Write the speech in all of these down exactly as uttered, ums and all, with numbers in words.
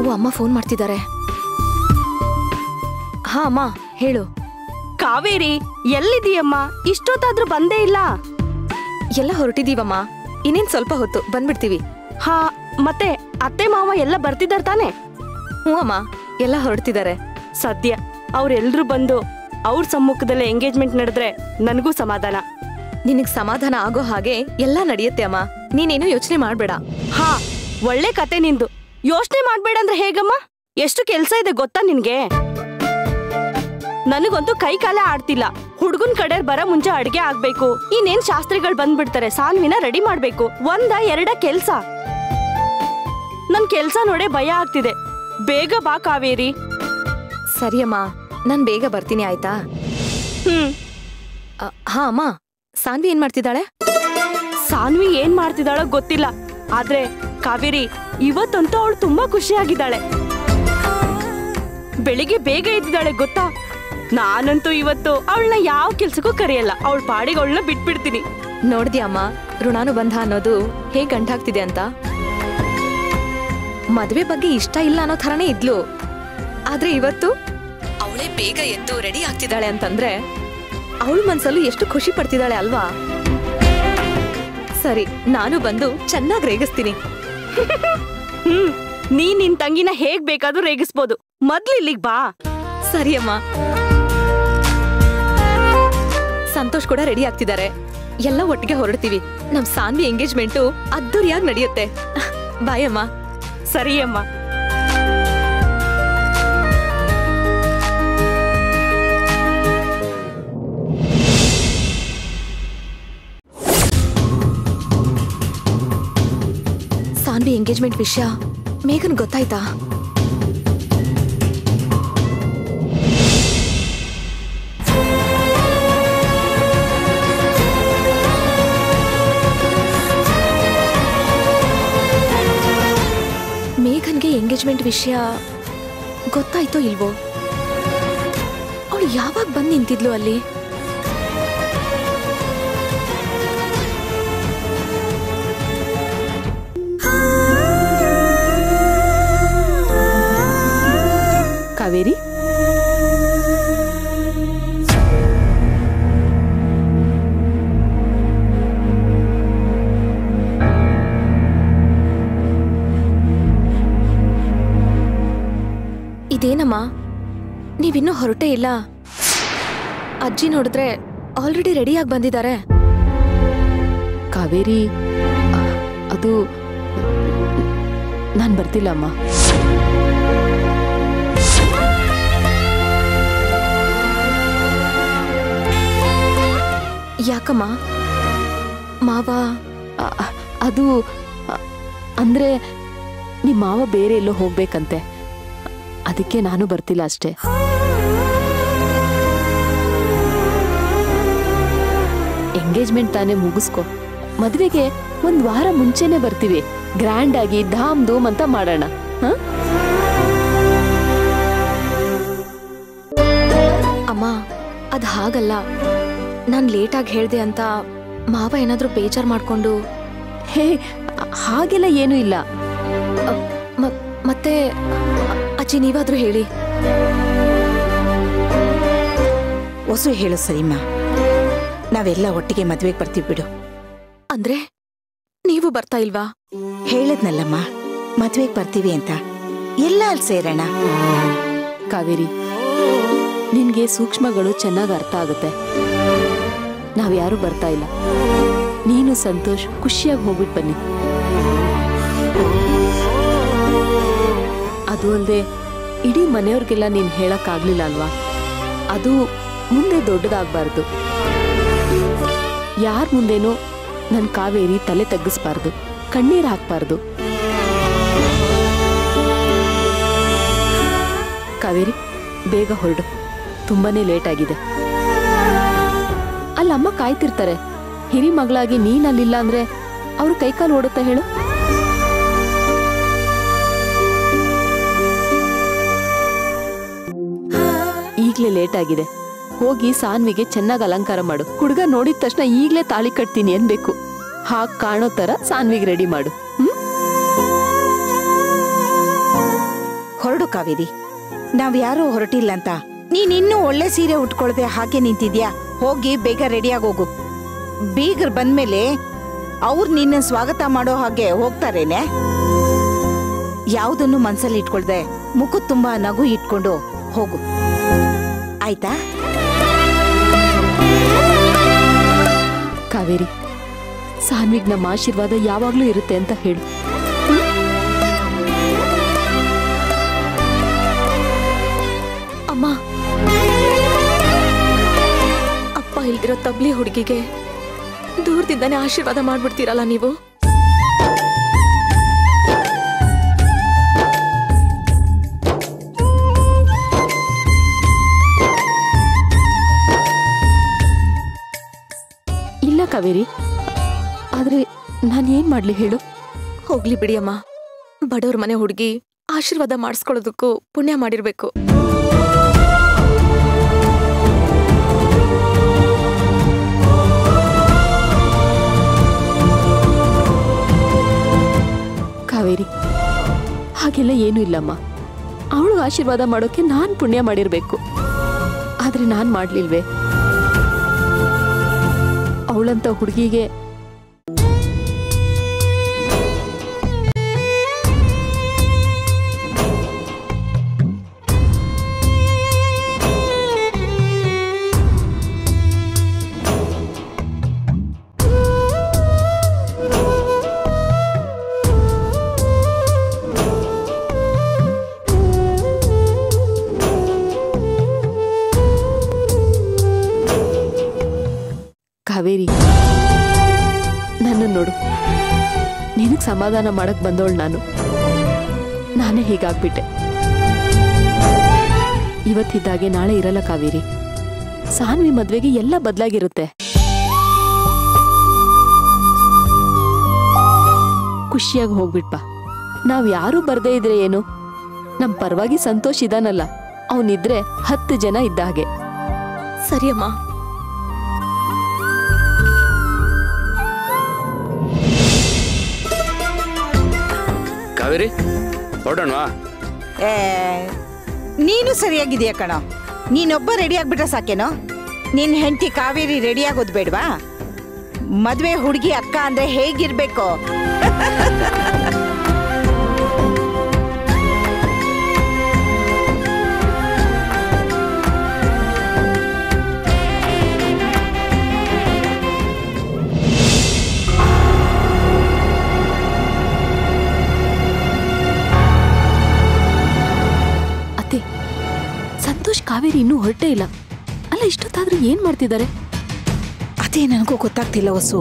ಓ ಅಮ್ಮ ಫೋನ್ ಮಾಡ್ತಿದ್ದಾರೆ. ಹಾ ಅಮ್ಮ ಹೇಳು. ಕಾವೇರಿ ಎಲ್ಲಿದೀಯಮ್ಮ? ಇಷ್ಟೊತ್ತಾದ್ರೂ ಬಂದೇ ಇಲ್ಲ. ಎಲ್ಲ ಹೊರಟಿದೀವಮ್ಮ, ಇನ್ನೇನ್ ಸ್ವಲ್ಪ ಹೊತ್ತು ಬಂದ್ಬಿಡ್ತೀವಿ. ಹಾ ಮತ್ತೆ ಅತ್ತೆ ಮಾವ ಎಲ್ಲ ಬರ್ತಿದಾರ ತಾನೆ? ಹ್ಞೂ ಅಮ್ಮ, ಎಲ್ಲ ಹೊರಡ್ತಿದ್ದಾರೆ. ಸದ್ಯ ಅವ್ರೆಲ್ರೂ ಬಂದು ಅವ್ರ ಸಮ್ಮುಖದಲ್ಲೇ ಎಂಗೇಜ್ಮೆಂಟ್ ನಡೆದ್ರೆ ನನಗೂ ಸಮಾಧಾನ. ನಿನಗ್ ಸಮಾಧಾನ ಆಗೋ ಹಾಗೆ ಎಲ್ಲ ನಡೆಯುತ್ತೆ ಅಮ್ಮ, ನೀನೇನು ಯೋಚನೆ ಮಾಡ್ಬೇಡ. ಹಾ ಒಳ್ಳೆ ಕತೆ ನಿಂದು. ಯೋಚನೆ ಮಾಡ್ಬೇಡ ಅಂದ್ರೆ ಹೇಗಮ್ಮ? ಎಷ್ಟು ಕೆಲ್ಸ ಇದೆ ಗೊತ್ತಾ ನಿನ್ಗೆ? ನನಗಂತೂ ಕೈ ಕಾಲ ಆಡ್ತಿಲ್ಲ. ಹುಡ್ಗನ್ ಕಡೆ ಬರ ಮುಂಚೆ ಅಡ್ಗೆ ಆಗ್ಬೇಕು, ಇನ್ನೇನ್ ಶಾಸ್ತ್ರಿಗಳು ಬಂದ್ಬಿಡ್ತಾರೆ, ಸಾನ್ವಿನ ರೆಡಿ ಮಾಡ್ಬೇಕು. ಒಂದ ಎರಡ ಕೆಲ್ಸ. ನನ್ ಕೆಲ್ಸ ನೋಡೇ ಭಯ ಆಗ್ತಿದೆ. ಬೇಗ ಬಾ ಕಾವೇರಿ. ಸರಿಯಮ್ಮ, ನಾನ್ ಬೇಗ ಬರ್ತೀನಿ ಆಯ್ತಾ? ಹ್ಮ್. ಹಾ ಅಮ್ಮ, ಸಾನ್ವಿ ಏನ್ ಮಾಡ್ತಿದ್ದಾಳೆ? ಸಾನ್ವಿ ಏನ್ ಮಾಡ್ತಿದ್ದಾಳೋ ಗೊತ್ತಿಲ್ಲ, ಆದ್ರೆ ಕಾವೇರಿ ಇವತ್ತಂತೂ ಅವಳು ತುಂಬಾ ಖುಷಿಯಾಗಿದ್ದಾಳೆ. ಬೆಳಿಗ್ಗೆ ಬೇಗ ಎದ್ದಿದ್ದಾಳೆ ಗೊತ್ತಾ? ನಾನಂತೂ ಇವತ್ತು ಅವಳನ್ನ ಯಾವ ಕೆಲ್ಸಕ್ಕೂ ಕರೆಯಲ್ಲ, ಅವಳ ಪಾಡಿಗೆ ಅವಳನ್ನ ಬಿಟ್ಬಿಡ್ತೀನಿ. ನೋಡ್ದ್ಯಮ್ಮ, ಋಣಾನುಬಂಧ ಅನ್ನೋದು ಹೇಗ್ ಗಂಟಾಗ್ತಿದೆ ಅಂತ. ಮದ್ವೆ ಬಗ್ಗೆ ಇಷ್ಟ ಇಲ್ಲ ಅನ್ನೋ ಥರನೇ ಇದ್ಲು, ಆದ್ರೆ ಇವತ್ತು ಅವಳೇ ಬೇಗ ಎದ್ದು ರೆಡಿ ಆಗ್ತಿದ್ದಾಳೆ ಅಂತಂದ್ರೆ ಅವಳ ಮನ್ಸಲ್ಲೂ ಎಷ್ಟು ಖುಷಿ ಪಡ್ತಿದ್ದಾಳೆ ಅಲ್ವಾ? ಸರಿ, ನಾನು ಬಂದು ಚೆನ್ನಾಗಿ ರೇಗಿಸ್ತೀನಿ. ಹ್ಮ್, ನೀ ನಿನ್ ತಂಗಿನ ಹೇಗ್ ಬೇಕಾದ್ರೂ ರೇಗಿಸ್ಬೋದು. ಮೊದ್ಲು ಇಲ್ಲಿಗ್ ಬಾ. ಸರಿಯಮ್ಮ. ಸಂತೋಷ್ ಕೂಡ ರೆಡಿ ಆಗ್ತಿದ್ದಾರೆ, ಎಲ್ಲ ಒಟ್ಟಿಗೆ ಹೊರಡ್ತೀವಿ. ನಮ್ ಸಾನ್ವಿ ಎಂಗೇಜ್ಮೆಂಟು ಅದ್ದೂರಿಯಾಗಿ ನಡೆಯುತ್ತೆ. ಬಾಯ್ ಅಮ್ಮ. ಸರಿಯಮ್ಮ. ಸಾನ್ವಿ ಎಂಗೇಜ್ಮೆಂಟ್ ವಿಷಯ ಮೇಘನ್ ಗೊತ್ತಾಯ್ತಾ? ಮೇಘನ್ಗೆ ಎಂಗೇಜ್ಮೆಂಟ್ ವಿಷಯ ಗೊತ್ತಾಯ್ತೋ ಇಲ್ವೋ? ಅವಳು ಯಾವಾಗ ಬಂದು ನಿಂತಿದ್ಲು ಅಲ್ಲಿ? ಕಾವೇರಿ, ಇದೇನಮ್ಮ, ನೀವಿನ್ನೂ ಹೊರಟೇ ಇಲ್ಲ? ಅಜ್ಜಿ ನೋಡಿದ್ರೆ ಆಲ್ರೆಡಿ ರೆಡಿಯಾಗಿ ಬಂದಿದ್ದಾರೆ. ಕಾವೇರಿ, ಅದು ನಾನ್ ಬರ್ತಿಲ್ಲ ಅಮ್ಮ. ಯಾಕಮ್ಮ? ಮಾವ ಅದು ಅಂದ್ರೆ ನಿಮ್ಮ ಮಾವ ಬೇರೆ ಎಲ್ಲೋ ಹೋಗ್ಬೇಕಂತೆ, ಅದಕ್ಕೆ ನಾನು ಬರ್ತಿಲ್ಲ ಅಷ್ಟೇ. ಎಂಗೇಜ್ಮೆಂಟ್ ತಾನೇ ಮುಗಿಸ್ಕೊ, ಮದ್ವೆಗೆ ಒಂದ್ ವಾರ ಮುಂಚೆನೆ ಬರ್ತೀವಿ. ಗ್ರ್ಯಾಂಡ್ ಆಗಿ ಧಾಮ್ ಧೂಮ್ ಅಂತ ಮಾಡೋಣ. ಹ ಅಮ್ಮ, ಅದ್ ಹಾಗಲ್ಲ. ನಾನ್ ಲೇಟಾಗಿ ಹೇಳ್ದೆ ಅಂತ ಮಾವ ಏನಾದ್ರೂ ಬೇಜಾರ್ ಮಾಡ್ಕೊಂಡು? ಹೇ, ಹಾಗೆಲ್ಲ ಏನೂ ಇಲ್ಲ. ಮತ್ತೆ ಅಜ್ಜಿ ನೀವಾದ್ರೂ ಹೇಳಿ. ಹೊಸು ಹೇಳು ಸರಿಮ್ಮ, ನಾವೆಲ್ಲ ಒಟ್ಟಿಗೆ ಮದ್ವೆಗೆ ಬರ್ತೀವಿ ಬಿಡು. ಅಂದ್ರೆ ನೀವು ಬರ್ತಾ ಇಲ್ವಾ? ಹೇಳದ್ನಲ್ಲಮ್ಮ, ಮದ್ವೆಗೆ ಬರ್ತೀವಿ ಅಂತ. ಎಲ್ಲ ಅಲ್ಲಿ ಸೇರೋಣ. ಕಾವೇರಿ, ನಿನ್ಗೆ ಸೂಕ್ಷ್ಮಗಳು ಚೆನ್ನಾಗಿ ಅರ್ಥ ಆಗುತ್ತೆ. ನಾವ್ಯಾರು ಬರ್ತಾ ಇಲ್ಲ. ನೀನು ಸಂತೋಷ್ ಖುಷಿಯಾಗಿ ಹೋಗ್ಬಿಟ್ಟು ಬನ್ನಿ. ಅದು ಅಲ್ಲದೆ ಇಡೀ ಮನೆಯವ್ರಿಗೆಲ್ಲ ನೀನ್ ಹೇಳಕ್ ಆಗ್ಲಿಲ್ಲ ಅಲ್ವಾ? ಅದು ಮುಂದೆ ದೊಡ್ಡದಾಗಬಾರ್ದು. ಯಾರ ಮುಂದೇನೂ ನನ್ ಕಾವೇರಿ ತಲೆ ತಗ್ಗಿಸ್ಬಾರ್ದು, ಕಣ್ಣೀರ್ ಹಾಕ್ಬಾರ್ದು. ಕಾವೇರಿ, ಬೇಗ ಹೊರಡು, ತುಂಬಾನೇ ಲೇಟ್ ಆಗಿದೆ. ಅಲ್ಲಮ್ಮ ಕಾಯ್ತಿರ್ತಾರೆ. ಹಿರಿ ಮಗಳಾಗಿ ನೀನ್ ಅಲ್ಲಿಲ್ಲ ಅಂದ್ರೆ ಅವ್ರು ಕೈಕಾಲು ಓಡುತ್ತಾ ಹೇಳು? ಈಗ್ಲೇ ಲೇಟ್ ಆಗಿದೆ. ಹೋಗಿ ಸಾನ್ವಿಗೆ ಚೆನ್ನಾಗಿ ಅಲಂಕಾರ ಮಾಡು. ಹುಡುಗ ನೋಡಿದ ತಕ್ಷಣ ಈಗ್ಲೇ ತಾಳಿ ಕಟ್ತೀನಿ ಅನ್ಬೇಕು. ಹಾಗ್ ಕಾಣೋ ತರ ಸಾನ್ವಿಗೆ ರೆಡಿ ಮಾಡು. ಹ್ಮ್ ಕಾವೇರಿ, ನಾವ್ ಯಾರೂ ಹೊರಟಿಲ್ಲ ಅಂತ ನೀನಿನ್ನೂ ಒಳ್ಳೆ ಸೀರೆ ಉಟ್ಕೊಳ್ದೆ ಹಾಗೆ ನಿಂತಿದ್ಯಾ. ಹೋಗಿ ಬೇಗ ರೆಡಿಯಾಗಿ ಹೋಗು. ಬೀಗರ್ ಬಂದ್ಮೇಲೆ ಅವ್ರು ನಿನ್ನ ಸ್ವಾಗತ ಮಾಡೋ ಹಾಗೆ ಹೋಗ್ತಾರೇನೆ. ಯಾವುದನ್ನು ಮನ್ಸಲ್ಲಿ ಇಟ್ಕೊಳ್ದೆ ಮುಖ ತುಂಬಾ ನಗು ಇಟ್ಕೊಂಡು ಹೋಗು, ಆಯ್ತಾ? ಕಾವೇರಿ, ಸಾನ್ವಿಗ್ ನಮ್ಮ ಆಶೀರ್ವಾದ ಯಾವಾಗ್ಲೂ ಇರುತ್ತೆ ಅಂತ ಹೇಳು. ಅಮ್ಮ, ಅಪ್ಪ ಇಲ್ದಿರೋ ತಬ್ಲಿ ಹುಡುಗಿಗೆ ದೂರದಿಂದಾನೆ ಆಶೀರ್ವಾದ ಮಾಡ್ಬಿಡ್ತೀರಲ್ಲ ನೀವು. ಇಲ್ಲ ಕಾವೇರಿ, ಆದ್ರೆ ನಾನು ಏನ್ ಮಾಡ್ಲಿ ಹೇಳು? ಹೋಗ್ಲಿ ಬಿಡಿ ಅಮ್ಮ, ಬಡವ್ರ ಮನೆ ಹುಡುಗಿ ಆಶೀರ್ವಾದ ಮಾಡಿಸ್ಕೊಳ್ಳೋದಕ್ಕೂ ಪುಣ್ಯ ಮಾಡಿರ್ಬೇಕು. ಕಾವೇರಿ, ಹಾಗೆಲ್ಲ ಏನೂ ಇಲ್ಲಮ್ಮ. ಅವಳು ಆಶೀರ್ವಾದ ಮಾಡೋಕೆ ನಾನ್ ಪುಣ್ಯ ಮಾಡಿರ್ಬೇಕು, ಆದ್ರೆ ನಾನ್ ಮಾಡ್ಲಿಲ್ವೇ? ಅವಳಂತ ಹುಡುಗಿಗೆ ಕಾವೇರಿ, ನನ್ನ ನೋಡು, ನಿನಗ್ ಸಮಾಧಾನ ಮಾಡಕ್ ಬಂದವಳು ನಾನು. ನಾನೇ ಹೀಗಾಗ್ಬಿಟ್ಟೆ. ಇವತ್ತಿದ್ದಾಗೆ ನಾಳೆ ಇರಲ್ಲ ಕಾವೇರಿ. ಸಾನ್ವಿ ಮದ್ವೆಗೆ ಎಲ್ಲ ಬದಲಾಗಿರುತ್ತೆ. ಖುಷಿಯಾಗಿ ಹೋಗ್ಬಿಟ್ಪಾ. ನಾವ್ ಯಾರೂ ಬರ್ದೇ ಇದ್ರೆ ಏನು, ನಮ್ ಪರವಾಗಿ ಸಂತೋಷ್ ಇದಾನಲ್ಲ, ಅವನಿದ್ರೆ ಹತ್ತು ಜನ ಇದ್ದ ಹಾಗೆ. ಸರಿಯಮ್ಮ. ಕಾವೇರಿ, ಹೊರಡೋಣವಾ? ಏ, ನೀನು ಸರಿಯಾಗಿದೆಯಾ ಕಣೋ. ನೀನೊಬ್ಬ ರೆಡಿ ಆಗ್ಬಿಟ್ರೆ ಸಾಕೇನೋ? ನಿನ್ ಹೆಂಡತಿ ಕಾವೇರಿ ರೆಡಿ ಆಗೋದು ಬೇಡವಾ? ಮದ್ವೆ ಹುಡುಗಿ ಅಕ್ಕ ಅಂದ್ರೆ ಹೇಗಿರ್ಬೇಕು? ಸಂತೋಷ್ ಕಾವೇರಿ ಇನ್ನೂ ಹೊರಟೇ ಇಲ್ಲ ಅಲ್ಲ. ಇಷ್ಟೊತ್ತಾದ್ರೂ ಏನ್ ಮಾಡ್ತಿದ್ದಾರೆ? ಅದೇ ನನಗೂ ಗೊತ್ತಾಗ್ತಿಲ್ಲ ವಸು.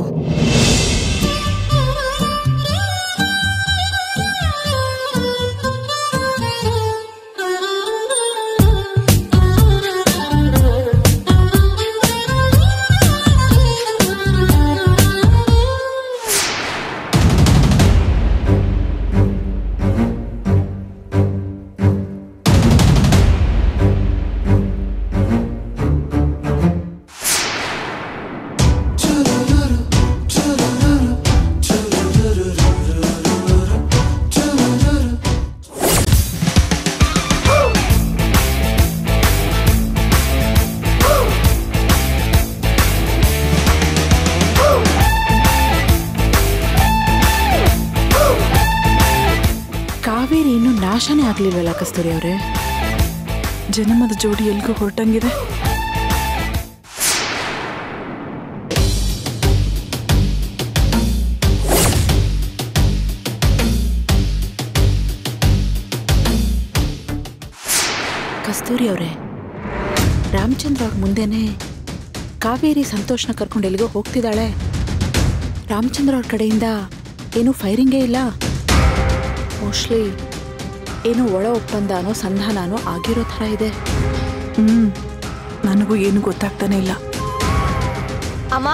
ಕಾವೇರಿ ಇನ್ನೂ ನಾಶನೇ ಆಗ್ಲಿಲ್ವಲ್ಲ ಕಸ್ತೂರಿ ಅವರೇ? ಜನ್ಮದ ಜೋಡಿ ಎಲ್ಗೂ ಹೊರಟಂಗಿದೆ. ಕಸ್ತೂರಿ ಅವರೇ, ರಾಮಚಂದ್ರ ಅವ್ರ ಮುಂದೆನೆ ಕಾವೇರಿ ಸಂತೋಷ್ನ ಕರ್ಕೊಂಡು ಎಲ್ಲಿಗೋ ಹೋಗ್ತಿದ್ದಾಳೆ. ರಾಮಚಂದ್ರ ಅವ್ರ ಕಡೆಯಿಂದ ಏನೂ ಫೈರಿಂಗೇ ಇಲ್ಲ. ಮೋಸ್ಟ್ಲಿ ಏನೋ ಒಳ ಒಪ್ಪಂದನೋ ಸಂಧಾನನೋ ಆಗಿರೋ ಥರ ಇದೆ. ಹ್ಮ್, ನನಗೂ ಏನು ಗೊತ್ತಾಗ್ತಾನೆ ಇಲ್ಲ. ಅಮ್ಮ,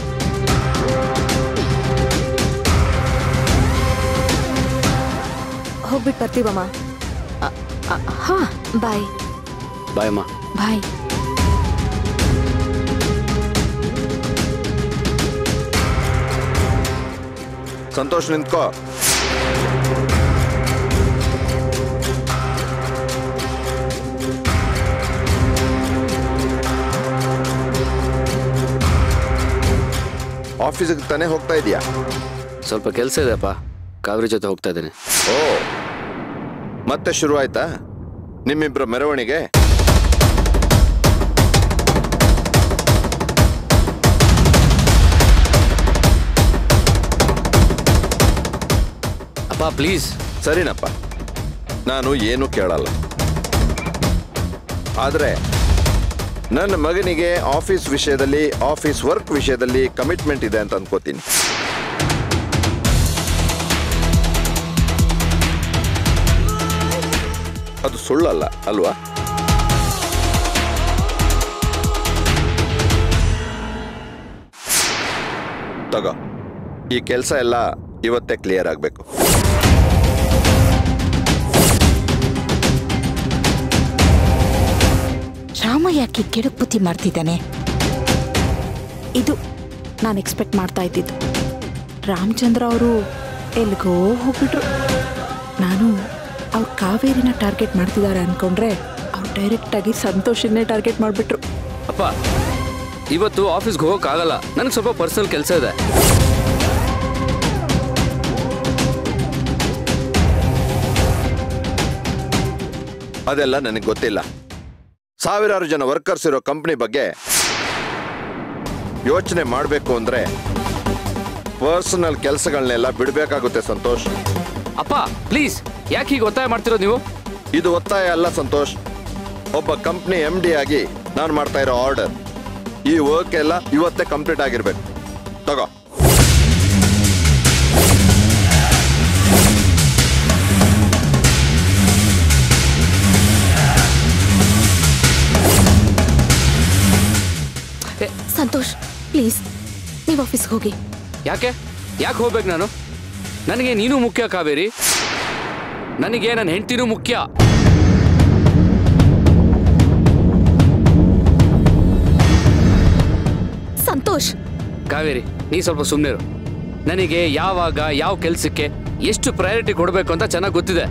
ಹೋಗ್ಬಿಟ್ಟು ಬರ್ತೀವಮ್ಮ. ಹಾ, ಬಾಯ್. ಬಾಯ್ ಅಮ್ಮ. ಬಾಯ್. ಸಂತೋಷ್, ನಿಂತ್ಕೋ. ಆಫೀಸಿಗೆ ತಾನೇ ಹೋಗ್ತಾ ಇದೀಯಾ? ಸ್ವಲ್ಪ ಕೆಲಸ ಇದೆಯಪ್ಪ, ಕಾವೇರಿ ಜೊತೆ ಹೋಗ್ತಾ ಇದ್ದೇನೆ. ಓ, ಮತ್ತೆ ಶುರು ಆಯ್ತಾ ನಿಮ್ಮಿಬ್ರ ಮೆರವಣಿಗೆ? ಅಪ್ಪ ಪ್ಲೀಸ್. ಸರಿನಪ್ಪ, ನಾನು ಏನು ಕೇಳಲ್ಲ. ಆದರೆ ನನ್ನ ಮಗನಿಗೆ ಆಫೀಸ್ ವಿಷಯದಲ್ಲಿ, ಆಫೀಸ್ ವರ್ಕ್ ವಿಷಯದಲ್ಲಿ ಕಮಿಟ್ಮೆಂಟ್ ಇದೆ ಅಂತ ಅನ್ಕೋತೀನಿ. ಅದು ಸುಳ್ಳಲ್ಲ ಅಲ್ವಾ? ತಗೋ, ಈ ಕೆಲಸ ಎಲ್ಲ ಇವತ್ತೇ ಕ್ಲಿಯರ್ ಆಗಬೇಕು. ರಾಮ ಯಾಕೆ ಕೆಡಕ್ ಬುದ್ಧಿ ಮಾಡ್ತಿದ್ದಾನೆ? ಇದು ನಾನು ಎಕ್ಸ್ಪೆಕ್ಟ್ ಮಾಡ್ತಾ ಇದ್ದಿದ್ದು. ರಾಮಚಂದ್ರ ಅವರು ಎಲ್ಲಿಗೋ ಹೋಗ್ಬಿಟ್ರು. ನಾನು ಅವ್ರು ಕಾವೇರಿನ ಟಾರ್ಗೆಟ್ ಮಾಡ್ತಿದ್ದಾರೆ ಅನ್ಕೊಂಡ್ರೆ ಅವ್ರು ಡೈರೆಕ್ಟಾಗಿ ಸಂತೋಷನ್ನೇ ಟಾರ್ಗೆಟ್ ಮಾಡಿಬಿಟ್ರು. ಅಪ್ಪ ಇವತ್ತು ಆಫೀಸ್ಗೆ ಹೋಗೋಕ್ಕಾಗಲ್ಲ, ನನಗೆ ಸ್ವಲ್ಪ ಪರ್ಸನಲ್ ಕೆಲಸ ಇದೆ. ಅದೆಲ್ಲ ನನಗೆ ಗೊತ್ತಿಲ್ಲ. ಸಾವಿರಾರು ಜನ ವರ್ಕರ್ಸ್ ಇರೋ ಕಂಪ್ನಿ ಬಗ್ಗೆ ಯೋಚನೆ ಮಾಡಬೇಕು ಅಂದ್ರೆ ಪರ್ಸನಲ್ ಕೆಲಸಗಳನ್ನೆಲ್ಲ ಬಿಡಬೇಕಾಗುತ್ತೆ ಸಂತೋಷ್. ಅಪ್ಪ ಪ್ಲೀಸ್, ಯಾಕೆ ಹೀಗೆ ಒತ್ತಾಯ ಮಾಡ್ತಿರೋದು ನೀವು? ಇದು ಒತ್ತಾಯ ಅಲ್ಲ ಸಂತೋಷ್, ಒಬ್ಬ ಕಂಪ್ನಿ ಎಂ ಡಿ ಆಗಿ ನಾನು ಮಾಡ್ತಾ ಇರೋ ಆರ್ಡರ್. ಈ ವರ್ಕ್ ಎಲ್ಲ ಇವತ್ತೇ ಕಂಪ್ಲೀಟ್ ಆಗಿರ್ಬೇಕು. ತಗೋ. ಸಂತೋಷ್ ಪ್ಲೀಸ್, ನೀವು ಆಫೀಸ್ಗೆ ಹೋಗಿ. ಯಾಕೆ ಯಾಕೆ ಹೋಗ್ಬೇಕು ನಾನು? ನನಗೆ ನೀನು ಮುಖ್ಯ ಕಾವೇರಿ, ನನಗೆ ನನ್ನ ಹೆಂಡತಿನೂ ಮುಖ್ಯ. ಸಂತೋಷ್. ಕಾವೇರಿ ನೀ ಸ್ವಲ್ಪ ಸುಮ್ಮನಿರು. ನನಗೆ ಯಾವಾಗ ಯಾವ ಕೆಲಸಕ್ಕೆ ಎಷ್ಟು ಪ್ರಯಾರಿಟಿ ಕೊಡಬೇಕು ಅಂತ ಚೆನ್ನಾಗಿ ಗೊತ್ತಿದೆ.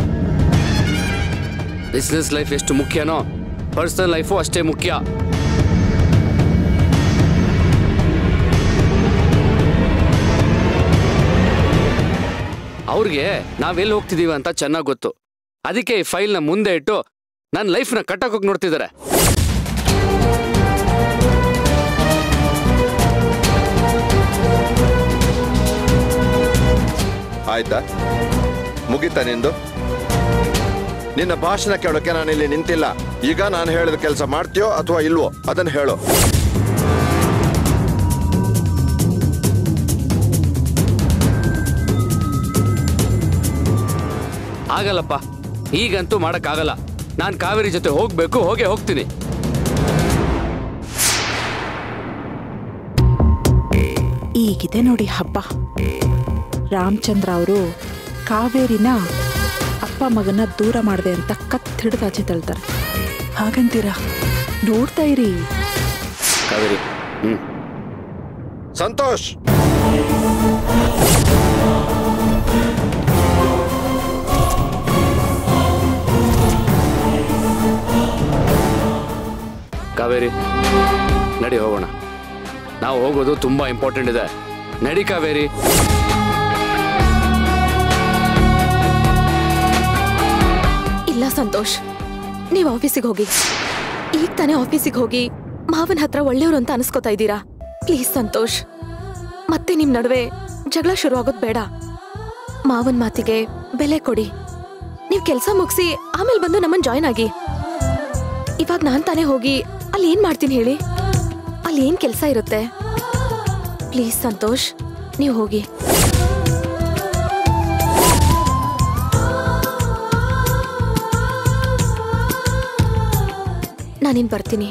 ಬಿಸ್ನೆಸ್ ಲೈಫ್ ಎಷ್ಟು ಮುಖ್ಯನೋ ಪರ್ಸನಲ್ ಲೈಫು ಅಷ್ಟೇ ಮುಖ್ಯ. ಅವ್ರಿಗೆ ನಾವೆಲ್ಲಿ ಹೋಗ್ತಿದೀವಿ ಅಂತ ಚೆನ್ನಾಗಿ ಗೊತ್ತು. ಅದಕ್ಕೆ ಈ ಫೈಲ್ನ ಮುಂದೆ ಇಟ್ಟು ನನ್ನ ಲೈಫ್ನ ಕಟ್ಟಕೋಗಿ ನೋಡ್ತಿದ್ದಾರೆ. ಆಯ್ತಾ, ಮುಗಿತಾ ನಿಂದು? ನಿನ್ನ ಭಾಷಣ ಕೇಳೋಕೆ ನಾನಿಲ್ಲಿ ನಿಂತಿಲ್ಲ. ಈಗ ನಾನು ಹೇಳಿದ ಕೆಲಸ ಮಾಡ್ತೀಯೋ ಅಥವಾ ಇಲ್ವೋ ಅದನ್ನು ಹೇಳು. ಆಗಲ್ಲಪ್ಪ, ಈಗಂತೂ ಮಾಡಕ್ಕಾಗಲ್ಲ. ನಾನು ಕಾವೇರಿ ಜೊತೆ ಹೋಗ್ಬೇಕು, ಹೋಗೇ ಹೋಗ್ತೀನಿ. ಈಗಿದೆ ನೋಡಿ ಹಬ್ಬ. ರಾಮಚಂದ್ರ ಅವರು ಕಾವೇರಿನ ಅಪ್ಪ ಮಗನ ದೂರ ಮಾಡಿದೆ ಅಂತ ಕತ್ ಹಿಡಿದು ಆಚೆ ತಳ್ತಾರೆ. ಹಾಗಂತೀರಾ? ನೋಡ್ತಾ ಇರಿ ಕಾವೇರಿ. ಹ್ಮ್ ಸಂತೋಷ್, ಕಾವೇರಿ ನಡಿ ಹೋಗೋಣ. ನಾವು ಹೋಗೋದು ತುಂಬಾ ಇಂಪಾರ್ಟೆಂಟ್ ಇದೆ. ನಡಿ ಕಾವೇರಿ. ಇಲ್ಲ ಸಂತೋಷ್, ನೀವು ಆಫೀಸಿಗೆ ಹೋಗಿ. ಈಗ ತಾನೇ ಆಫೀಸಿಗೆ ಹೋಗಿ ಮಾವನ ಹತ್ರ ಒಳ್ಳೆಯವರು ಅಂತ ಅನಿಸ್ಕೋತಾ ಇದ್ದೀರಾ. ಪ್ಲೀಸ್ ಸಂತೋಷ್, ಮತ್ತೆ ನಿಮ್ ನಡುವೆ ಜಗಳ ಶುರು ಆಗೋದು ಬೇಡ. ಮಾವನ್ ಮಾತಿಗೆ ಬೆಲೆ ಕೊಡಿ. ನೀವು ಕೆಲಸ ಮುಗಿಸಿ ಆಮೇಲೆ ಬಂದು ನಮ್ಮನ್ನ ಜಾಯ್ನ್ ಆಗಿ. ಇವಾಗ ನಾನ್ ತಾನೇ ಹೋಗಿ ಅಲ್ಲಿ ಏನ್ ಮಾಡ್ತೀನಿ ಹೇಳಿ? ಅಲ್ಲಿ ಏನ್ ಕೆಲಸ ಇರುತ್ತೆ? ಪ್ಲೀಸ್ ಸಂತೋಷ್, ನೀವು ಹೋಗಿ. ನಾನಿನ್ ಬರ್ತೀನಿ.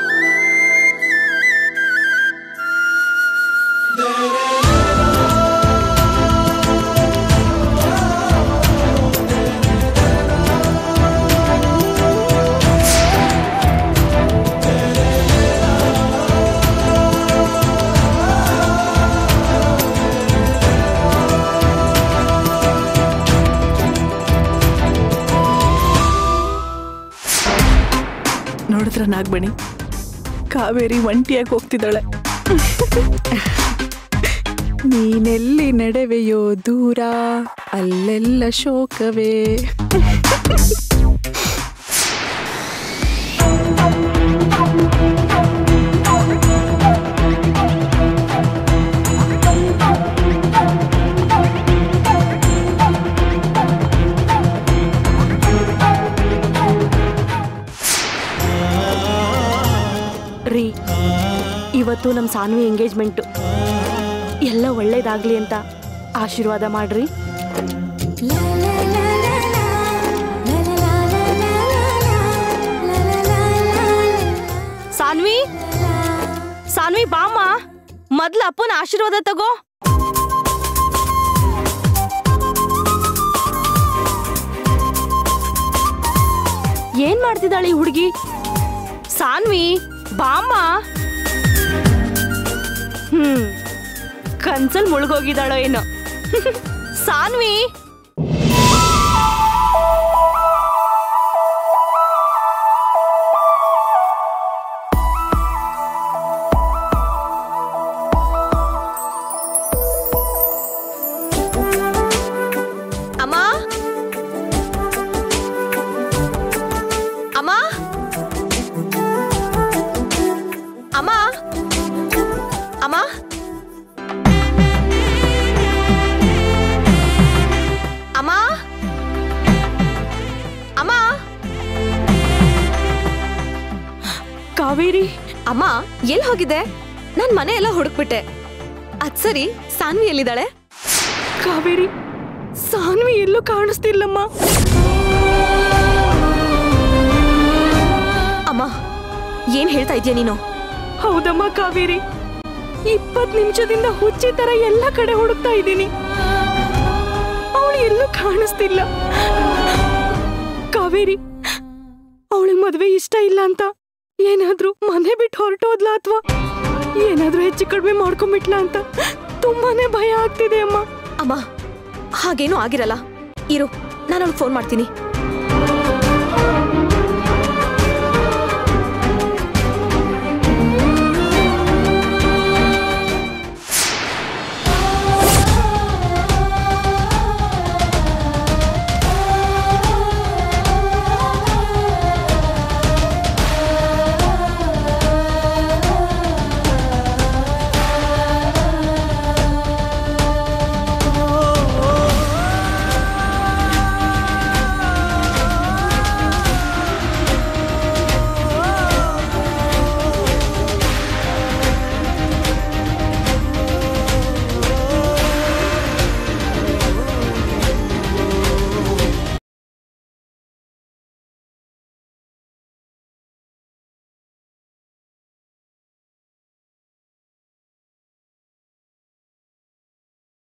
ನೋಡಿದ್ರ ನಾಗಮಣಿ, ಕಾವೇರಿ ಒಂಟಿಯಾಗಿ ಹೋಗ್ತಿದ್ದಾಳೆ. ನೀನೆಲ್ಲಿ ನಡೆವೆಯೋ ದೂರ ಅಲ್ಲೆಲ್ಲ ಶೋಕವೇ. ರೀ, ಇವತ್ತು ನಮ್ಮ ಸಾನ್ವಿ ಎಂಗೇಜ್ಮೆಂಟು. ಎಲ್ಲ ಒಳ್ಳೇದಾಗ್ಲಿ ಅಂತ ಆಶೀರ್ವಾದ ಮಾಡ್ರಿ. ಸಾನ್ವಿ, ಸಾನ್ವಿ ಬಾಮ್ಮ, ಮೊದ್ಲು ಅಪ್ಪನ ಆಶೀರ್ವಾದ ತಗೋ. ಏನ್ ಮಾಡ್ತಿದ್ದಾಳೆ ಈ ಹುಡುಗಿ? ಸಾನ್ವಿ ಬಾಮ್ಮ. ಹ್ಮ್ ಕನ್ಸಲ್ ಮುಳುಗೋಗಿದ್ದಾಳೋ ಏನೋ. ಸಾನ್ವಿ, ಅಮ್ಮ ಅಮ್ಮ ಅಮ್ಮ ಅಮ್ಮ ಅಮ್ಮ ಅಮ್ಮ ಕಾವೇರಿ. ಅಮ್ಮ ಎಲ್ಲಿ ಹೋಗಿದೆ? ನಾನ್ ಮನೆ ಎಲ್ಲ ಹುಡುಕ್ಬಿಟ್ಟೆ. ಅದ್ ಸರಿ, ಸಾನ್ವಿ ಎಲ್ಲಿದ್ದಾಳೆ? ಕಾವೇರಿ, ಸಾನ್ವಿ ಎಲ್ಲೂ ಕಾಣಿಸ್ತಿಲ್ಲಮ್ಮ. ಅಮ್ಮ ಏನ್ ಹೇಳ್ತಾ ಇದೀಯ ನೀನು? ಹೌದಮ್ಮ ಕಾವೇರಿ, ಇಪ್ಪತ್ ನಿಮಿಷದಿಂದ ಹುಚ್ಚಿ ತರ ಎಲ್ಲ ಕಡೆ ಹುಡುಕ್ತಾ ಇದ್ದೀನಿ. ಅವಳು ಎಲ್ಲೂ ಕಾಣಿಸ್ತಿಲ್ಲ. ಕಾವೇರಿ, ಅವಳಿಗೆ ಮದ್ವೆ ಇಷ್ಟ ಇಲ್ಲ ಅಂತ ಏನಾದ್ರೂ ಮನೆ ಬಿಟ್ಟು ಹೊರಟೋದ್ಲ ಅಥವಾ ಏನಾದ್ರೂ ಹೆಚ್ಚು ಕಡಿಮೆ ಮಾಡ್ಕೊಂಡ್ಬಿಟ್ಲ ಅಂತ ತುಂಬಾನೇ ಭಯ ಆಗ್ತಿದೆ ಅಮ್ಮ. ಅಮ್ಮ ಹಾಗೇನೂ ಆಗಿರಲ್ಲ. ಇರು, ನಾನು ಅವಳಿಗೆ ಫೋನ್ ಮಾಡ್ತೀನಿ.